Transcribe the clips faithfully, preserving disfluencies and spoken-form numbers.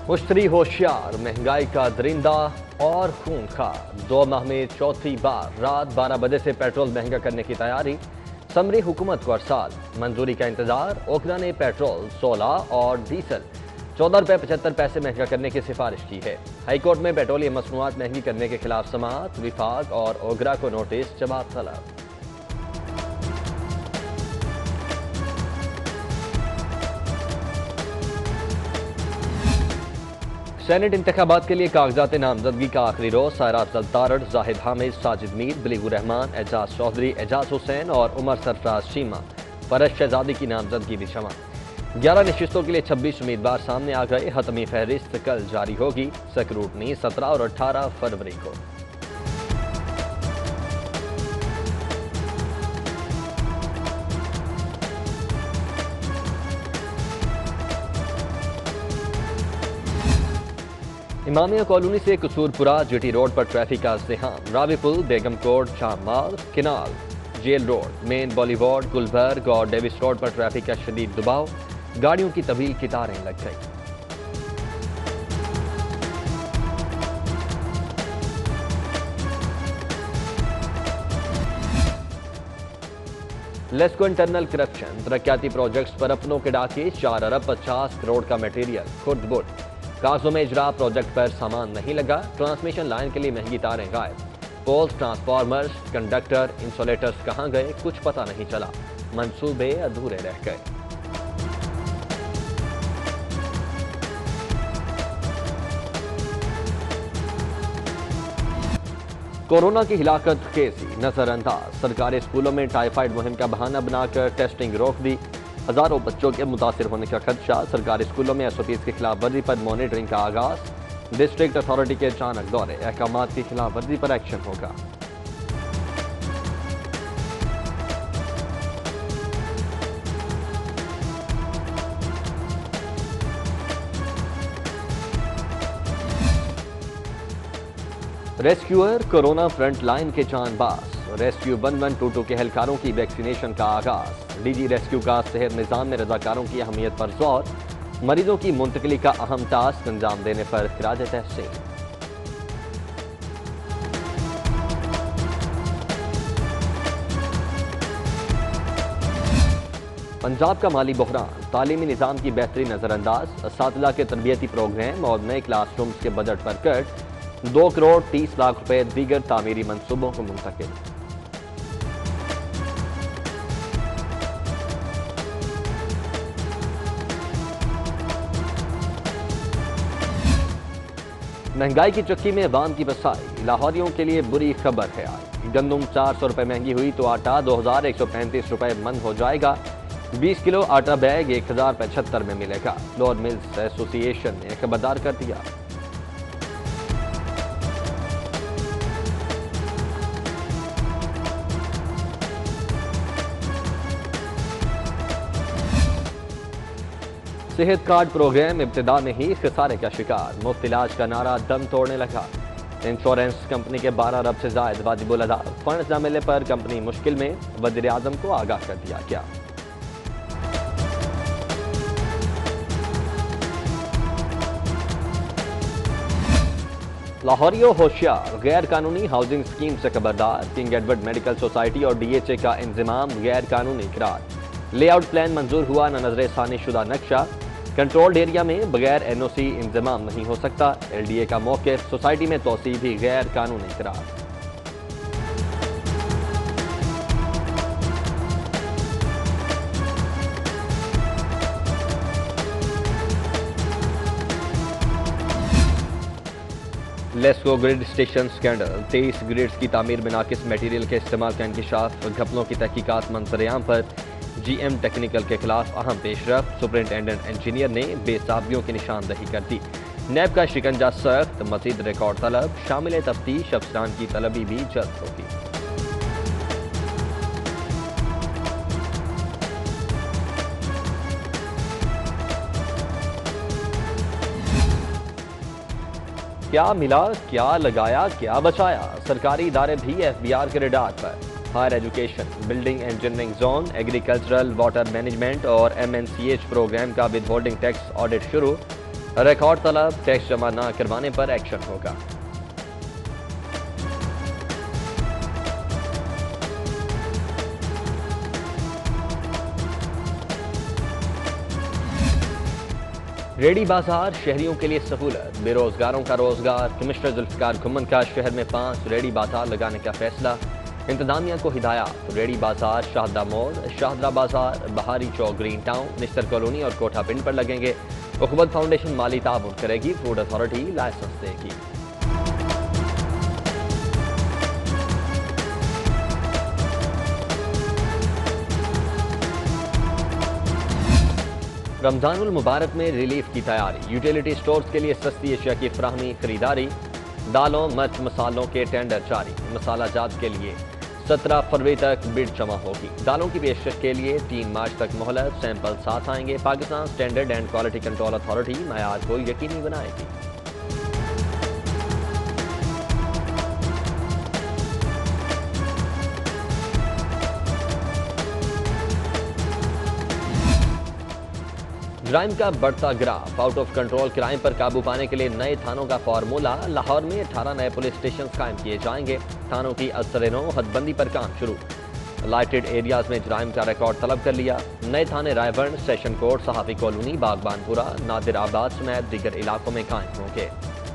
मुश्तरी होशियार, महंगाई का दरिंदा और खूंखार। दो माह में चौथी बार रात बारह बजे से पेट्रोल महंगा करने की तैयारी। समरी हुकूमत को अरसाल मंजूरी का इंतजार। ओकरा ने पेट्रोल सोलह और डीजल चौदह रुपये पचहत्तर पैसे महंगा करने की सिफारिश की है। हाईकोर्ट में पेट्रोलियम मसनूआत महंगी करने के खिलाफ समाअत। विफाक और ओगरा को नोटिस जवाब तलब। सेनेट इंतखाबात के लिए कागजात नामजदगी का आखिरी रोज। सायरा अफजल तारड़, जाहिद हामिद, साजिद मीर, बिलीगुर रहमान, एजाज चौधरी, एजाज हुसैन और उमर सरफराज शीमा। फरज शहजादी की नामजदगी भी जमा। ग्यारह नशिस्तों के लिए छब्बीस उम्मीदवार सामने आ गए। हतमी फहरिस्त कल जारी होगी। स्क्रूटनी सत्रह और अठारह फरवरी को। इमामिया कॉलोनी से कसूरपुरा जीटी रोड पर ट्रैफिक का इज़्तिहाम। रावी पुल, बेगम कोट, शामाल, canal, jail road, main boulevard, Gulberg और डेविस रोड पर ट्रैफिक का शदीद दबाव। गाड़ियों की तवील कतारें लग गई। LESCO internal corruption. तरक्याती प्रोजेक्ट्स पर अपनों के डाके। चार अरब पचास करोड़ का मटेरियल खुर्द बुर्द। कागजों में इजरा, प्रोजेक्ट पर सामान नहीं लगा। ट्रांसमिशन लाइन के लिए महंगी तारें गायब। पोल्स, ट्रांसफार्मर्स, कंडक्टर, इंसुलेटर्स कहां गए, कुछ पता नहीं चला। मंसूबे अधूरे रह गए। कोरोना की हिलाकत खेसी नजरअंदाज। सरकारी स्कूलों में टाइफाइड मुहिम का बहाना बनाकर टेस्टिंग रोक दी। हजारों बच्चों के मुतासिर होने का खदशा। सरकारी स्कूलों में एसओपीज की खिलाफ वर्जी पर मॉनिटरिंग का आगाज। डिस्ट्रिक्ट अथॉरिटी के अचानक दौरे। अहकामात की खिलाफ वर्जी पर एक्शन होगा। रेस्क्यूअर कोरोना फ्रंट लाइन के जानबाज। Rescue one one two two के एहलकारों की वैक्सीनेशन का आगाज। डीजी रेस्क्यू का सेहत निज़ाम में रजाकारों की अहमियत पर जोर। मरीजों की मुंतकली का अहम टास्क अंजाम देने पर खिराज तहसीन। पंजाब का माली बहरान। तालीमी निज़ाम की बेहतरी नजरअंदाज। असातिज़ा के तरबियती प्रोग्राम और नए क्लासरूम्स के बजट पर कट। दो करोड़ तीस लाख रुपए दीगर तामीरी मंसूबों को मुंतकिल। महंगाई की चक्की में अवाम की बसाई। लाहौरियों के लिए बुरी खबर है आई। गंदुम चार सौ रुपए महंगी हुई तो आटा दो हजार एक सौ पैंतीस रुपए मन हो जाएगा। बीस किलो आटा बैग एक हजार पचहत्तर में मिलेगा। फ्लोर मिल्स एसोसिएशन ने खबरदार कर दिया। सेहत कार्ड प्रोग्राम इब्तिदा में ही खसारे का शिकार। मुफ्त इलाज का नारा दम तोड़ने लगा। इंश्योरेंस कंपनी के बारह अरब से जायद वाजिबुल अदा फंड न मिलने पर कंपनी मुश्किल में। वज़ीर आज़म को आगाह कर दिया गया। लाहौरियों होशियार, गैर कानूनी हाउसिंग स्कीम से खबरदार। किंग एडवर्ड मेडिकल सोसाइटी और डीएचए का इंतजाम गैर कानूनी करार। लेआउट प्लान मंजूर हुआ न नजर सानी शुदा नक्शा। कंट्रोल्ड एरिया में बगैर एनओसी इंतजाम नहीं हो सकता। एलडीए का मौक़िफ़। सोसाइटी में तोसी भी गैर कानूनी करार। LESCO grid station scandal. तेईस ग्रिड्स की तामीर में नाकिस मटीरियल के इस्तेमाल का इंकशाफ। घपलों की तहकीकात मंजरेआम पर। जीएम टेक्निकल के खिलाफ अहम पेशरफ। सुपरिंटेंडेंट इंजीनियर ने बेसाबियों की निशानदही कर दी। नैब का शिकंजा सख्त। मजीद रिकॉर्ड तलब। शामिल तफ्तीश अफसरान की तलबी भी जल्द होगी। क्या मिला, क्या लगाया, क्या बचाया। सरकारी इदारे भी एफबीआर के रडार पर। Higher education, building engineering zone, agricultural, water management और एमएनसीएच प्रोग्राम का विद होल्डिंग टैक्स ऑडिट शुरू। रिकॉर्ड तलब, टैक्स जमा न करवाने पर एक्शन होगा। रेडी बाजार शहरियों के लिए सहूलत, बेरोजगारों का रोजगार। कमिश्नर जुल्फिकार घुम्मन का शहर में पांच रेडी बाजार लगाने का फैसला। इंतजामिया को हिदायत, रेडी बाजार शाहदरा मोड़, शाहदरा बाजार, बहारी चौक, ग्रीन टाउन, निश्तर कॉलोनी और कोठा पिंड पर लगेंगे। उखबत फाउंडेशन माली ताउन करेगी, फूड अथॉरिटी लाइसेंस देगी। रमजानुल मुबारक में रिलीफ की तैयारी, यूटिलिटी स्टोर्स के लिए सस्ती अशिया की फराहमी, खरीदारी। दालों, मिर्च मसालों के टेंडर जारी, मसाला जात के लिए सत्रह फरवरी तक बिड जमा होगी। दालों की पेशकश के लिए तीन मार्च तक मोहलत, सैंपल साथ आएंगे। Pakistan standard and quality control authority मयार को यकीनी बनाएगी। क्राइम का बढ़ता graph, out of control crime पर काबू पाने के लिए नए थानों का फार्मूला। लाहौर में अठारह नए पुलिस स्टेशन कायम किए जाएंगे। थानों की असर-ए-नौ हदबंदी पर काम शुरू। लाइटेड एरियाज में क्राइम का रिकॉर्ड तलब कर लिया। नए थाने रायबंड, सेशन कोर्ट, सहाफी कॉलोनी, बागबानपुरा, नादिर आबाद समेत दीगर इलाकों में कायम होंगे।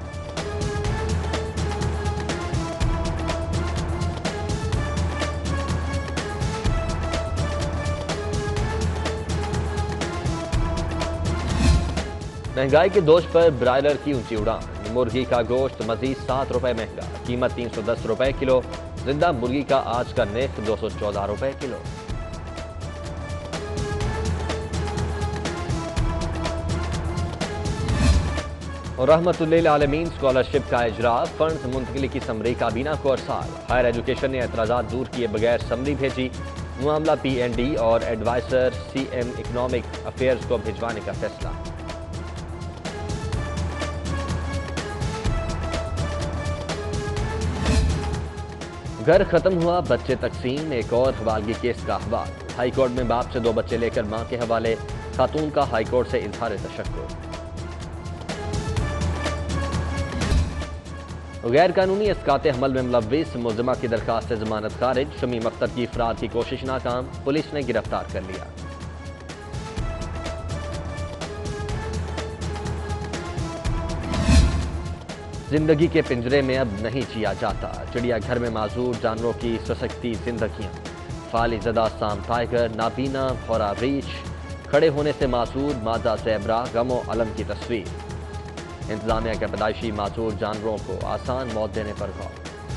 महंगाई के दोष पर ब्रायलर की ऊंची उड़ान। मुर्गी का गोश्त मजीद सात रुपए महंगा, कीमत तीन सौ दस रुपए किलो। जिंदा मुर्गी का आज का नेफ दो सौ चौदह रुपए किलो। और रहमतुल्लिल आलमीन स्कॉलरशिप का इजरा, फंड्स मुंतकिली की समरी काबीना को अरसाल। हायर एजुकेशन ने एतराजात दूर किए बगैर समरी भेजी। मामला पी एन डी और advisor C M economic affairs को भिजवाने का फैसला। घर खत्म हुआ, बच्चे तकसीम। एक और हवालगी केस का अहवाल। हाईकोर्ट में बाप से दो बच्चे लेकर मां के हवाले। खातून का हाईकोर्ट से इजहार तशक्कुर। गैर कानूनी इसकाते हमल में मुलव्विस मुलजिमा की दरखास्त से जमानत खारिज। शमीम अख्तर की इफराद की कोशिश नाकाम, पुलिस ने गिरफ्तार कर लिया। जिंदगी के पिंजरे में अब नहीं जिया जाता, चिड़ियाघर में माजूर जानवरों की सशक्ति जिंदगियां। फाली ज़दा साम टाइगर, नाबीना भौरा रीछ, खड़े होने से मासूर मादा ज़ेबरा, गमो अलम की तस्वीर। इंतजामिया के पैदाइशी मासूर जानवरों को आसान मौत देने पर गौर।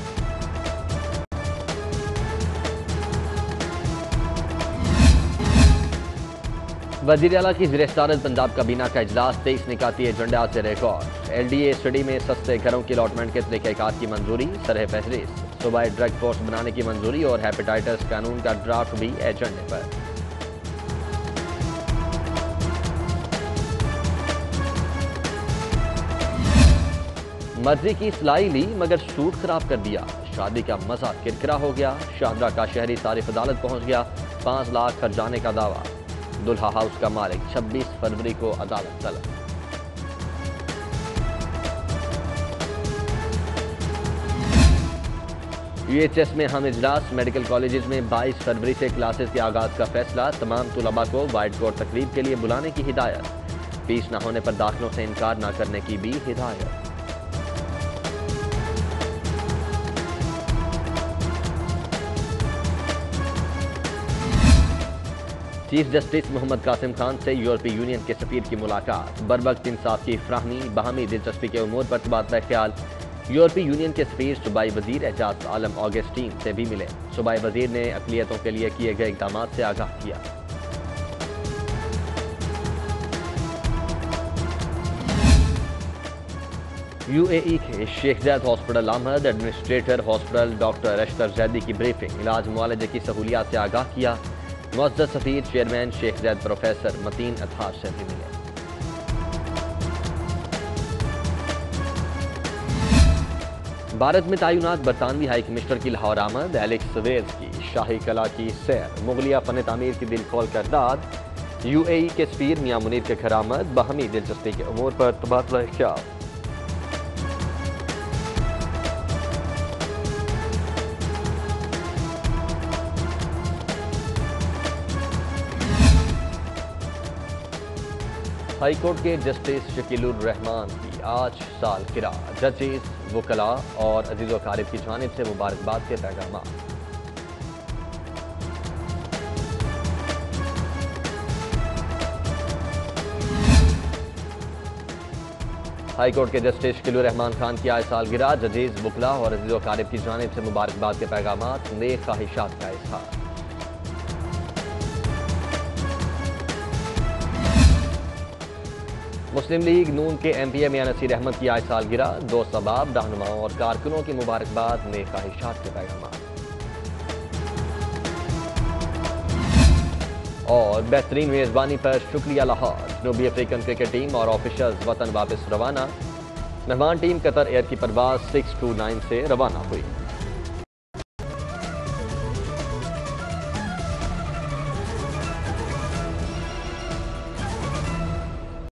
वज़ीर आला की ज़ेर सदारत पंजाब काबीना का इजलास, तेईस निकाती एजेंडा से record. L D A study में सस्ते घरों की अलॉटमेंट के तरीक़ाकार की मंजूरी, सरह फहरिस्त। सूबाई ड्रग फोर्स बनाने की मंजूरी और हेपेटाइटिस कानून का ड्राफ्ट भी एजेंडे पर। मर्जी की सिलाई ली मगर सूट खराब कर दिया, शादी का मजा किरकिरा हो गया। शाहदरा का शहरी सारिफ अदालत पहुंच गया, पांच लाख खर्चाने का दावा। दुल्हा हाउस का मालिक छब्बीस फरवरी को अदालत तलब। यू एच एस में हम इजलास, मेडिकल कॉलेजेस में बाईस फरवरी से क्लासेस के आगाज का फैसला। तमाम तुलबा को वाइट कोट तकरीब के लिए बुलाने की हिदायत। फीस न होने पर दाखिलों से इनकार न करने की भी हिदायत। चीफ जस्टिस मोहम्मद कासिम खान से यूरोपीय यूनियन के सफीर की मुलाकात। बरवक्त इंसाफ की फ्राहमी, बाहमी दिलचस्पी के उमूर पर तबादला ख्याल। यूरोपीय यूनियन के सफीर सूबाई वजीर एजाज आलम ऑगस्टीन से भी मिले। सूबाई वजीर ने अक़लियतों के लिए किए गए इक़दाम से आगाह किया। यू ए ई के Sheikh Zayed hospital Ahmad administrator hospital doctor Ashtar Zaidi की ब्रीफिंग, इलाज मुआलजे की सहूलियात से आगाह किया। मुअज़्ज़ज़ सफीर chairman Sheikh Zayed professor Matin Athar से भी मिले। भारत में तैनात बरतानवी हाई कमिश्नर की लाहौर आमद। एलेक्स वेल्स की शाही कला की सैर, मुगलिया फन तामीर की दिल खोल कर दाद। यूएई के सफीर मियां मुनीर के खिरामत बाहमी दिलचस्पी के उमूर पर तबादला ख्याल। हाईकोर्ट के जस्टिस शकीलुर रहमान की आज सालगिरह। जजेस, वकला और अजीज़ व अकारिब की जानिब से मुबारकबाद के पैगाम। हाईकोर्ट के जस्टिस शकीलुर रहमान खान की आज सालगिरह। जजेस, वकला और अजीज़ व अकारिब की जानिब से मुबारकबाद के पैगाम, नेक ख्वाहिशात का इज़हार। मुस्लिम लीग नून के M P A Mian Naseer Ahmad की आज सालगिरह। दोस्त अहबाब, रहनुमाओं और कारकुनों की मुबारकबाद, नेक ख्वाहिशात के पैगाम। और बेहतरीन मेजबानी पर शुक्रिया लाहौर। जनूबी अफ्रीकन क्रिकेट टीम और ऑफिशर्स वतन वापस रवाना। मेहमान टीम कतर एयर की परवाज सिक्स टू नाइन से रवाना हुई।